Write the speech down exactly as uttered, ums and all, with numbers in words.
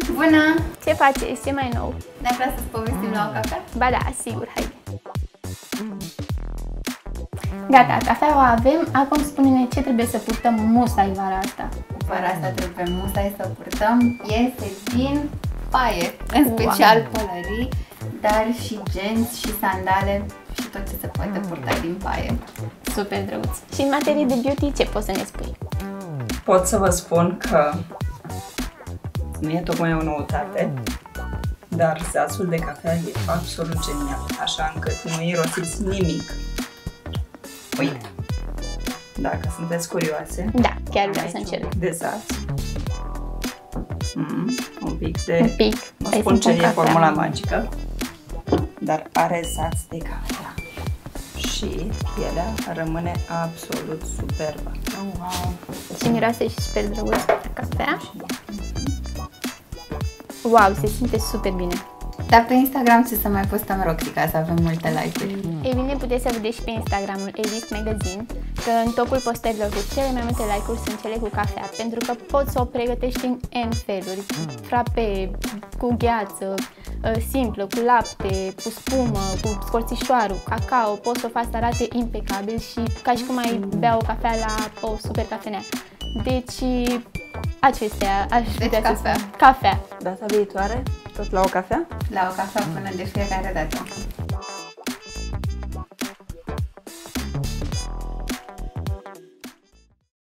Bună! Ce faceți? Ce mai nou? Ne-ai vrea să-ți povestim la o cafea? Ba da, sigur, haide. Gata, cafeaua avem. Acum spune-ne ce trebuie să purtăm musai vara asta. Vara asta trebuie musai să purtăm piese din paie, în special wow. pălării, dar și genți și sandale și tot ce se poate purta din paie. Super drăguț. Și în materie de beauty, ce poți să ne spui? Pot să vă spun că nu e tocmai o noutate, dar zasul de cafea e absolut genial, așa încât nu irosiți nimic. Uite, dacă sunteți curioase, da, chiar vreau să încerc. De zas. Mm, un pic de... Un pic. Nu spun ce e formula magică, dar are zas de cafea. Și pielea rămâne absolut superbă. Oh, wow. Și miroase și super drăguț cafea. Wow, se simte super bine. Dar pe Instagram ce să mai postăm, Roxy, ca să avem multe like-uri? Ei bine, puteți să vedeți și pe Instagramul Elite Magazine că în topul postărilor cu cele mai multe like-uri sunt cele cu cafea, pentru că poți să o pregătești în N feluri, frape, cu gheață, simplă, cu lapte, cu spumă, cu scorțișoarul, cacao, poți să o faci să arate impecabil și ca și cum ai bea o cafea la o super cafenea. Deci, acestea aș deci putea cafea. Să spun. Cafea. Data viitoare, tot la o cafea? La o cafea până de fiecare dată.